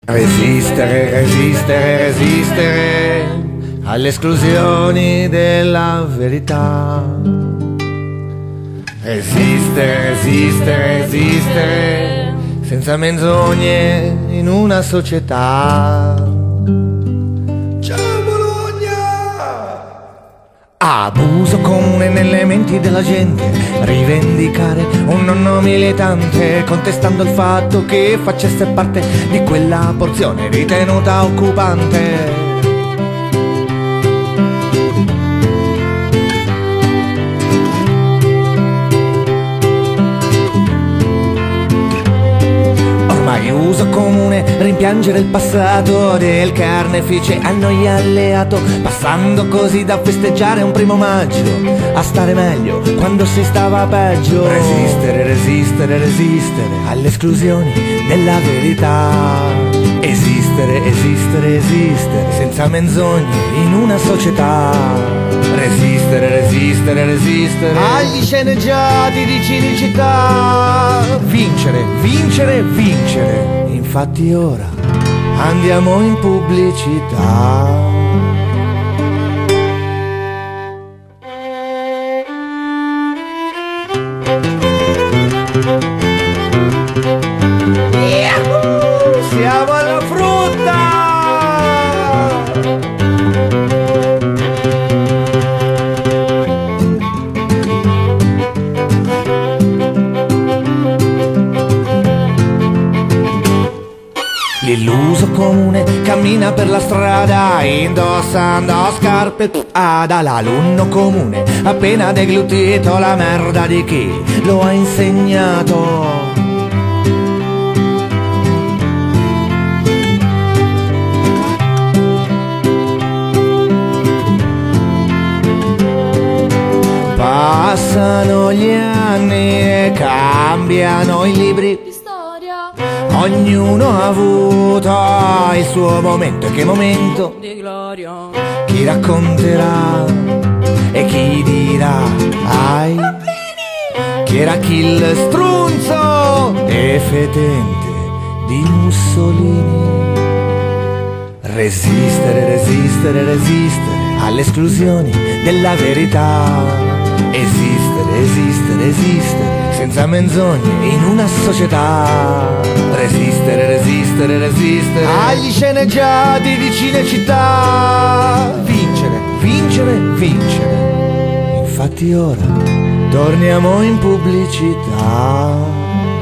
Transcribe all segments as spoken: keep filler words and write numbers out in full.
Resistere, resistere, resistere alle esclusioni della verità. Resistere, resistere, resistere senza menzogne in una società. Ciao Bologna! Abuso comune nelle menti della gente, rivendicare un nonno militante, contestando il fatto che facesse parte di quella porzione ritenuta occupante. Ormai uso comune rimpiangere il passato del carnefice a noi alleato, passando così da festeggiare un primo maggio a stare meglio quando si stava peggio. Resistere, resistere, resistere alle esclusioni della verità. Esistere, esistere, esistere senza menzogne in una società. Resistere, resistere, resistere agli sceneggiati di cinicità. Vincere, vincere, vincere. Infatti ora andiamo in pubblicità. Yahoo! Siamo alla frutta! L'illuso comune cammina per la strada indossando scarpe ad ala. L'alunno comune appena deglutito la merda di chi lo ha insegnato. Passano gli anni e cambiano i libri di storia. Ognuno ha avuto il suo momento. E che momento di gloria. Chi racconterà e chi dirà ai che era Kill strunzo e fetente di Mussolini. Resistere, resistere, resistere alle esclusioni della verità. Esistere, esistere, esistere senza menzogne in una società. Resistere, resistere, resistere agli sceneggiati di Cinecittà. Vincere, vincere, vincere. Infatti ora torniamo in pubblicità.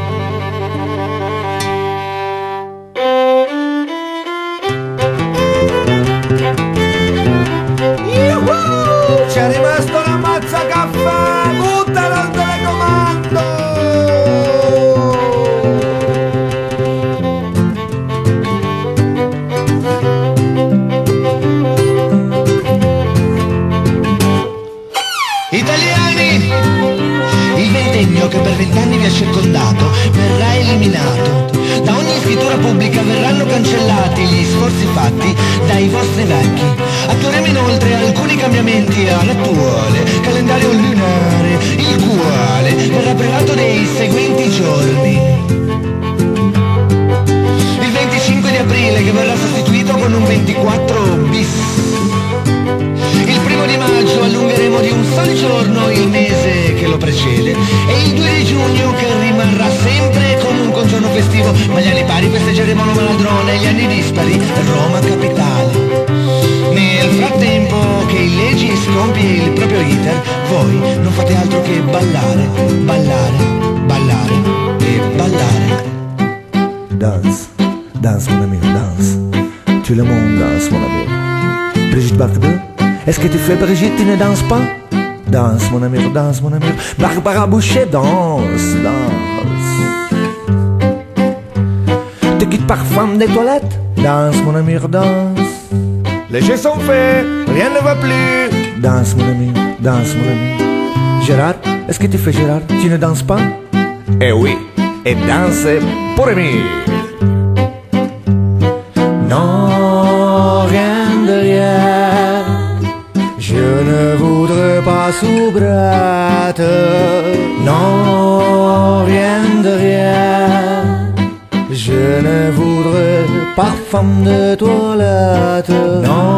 C'è rimasto la mazza caffè, buttalo al telecomando! Italiani! Il ventennio che per vent'anni vi ha circondato verrà eliminato. Da ogni scrittura pubblica verranno cancellati gli sforzi fatti dai vostri vecchi. Attueremo inoltre alcuni cambiamenti all'attuale calendario lunare, il quale verrà privato dei seguenti giorni. Il venticinque di aprile, che verrà sostituito con un ventiquattro bis. Il primo di maggio allungheremo di un solo giorno il mese che lo precede, e il due di giugno, che rimarrà sempre comunque un giorno festivo, ma gli anni pari festeggeremo Roma ladrone e gli anni dispari Roma capitale. Nel frattempo che illeggi compie il proprio iter, voi non fate altro che ballare, ballare, ballare e ballare. Danse, danse mon ami, danse. Tout le monde danse mon ami. Brigitte Bardot, est-ce que tu fais Brigitte, tu ne danses pas? Danse mon ami, danse mon ami. Barbara Boucher, danse, danse. Tu quittes par femme des toilettes? Danse mon ami, danse. Les jeux sont faits, rien ne va plus. Danse mon ami, danse mon ami. Gérard, est-ce que tu fais Gérard? Tu ne danses pas? Eh oui, et danse pour aimer. Non, rien de rien. Je ne voudrais pas soubrette. Non, rien de rien. Je ne voudrais pas femme de toilette. Non,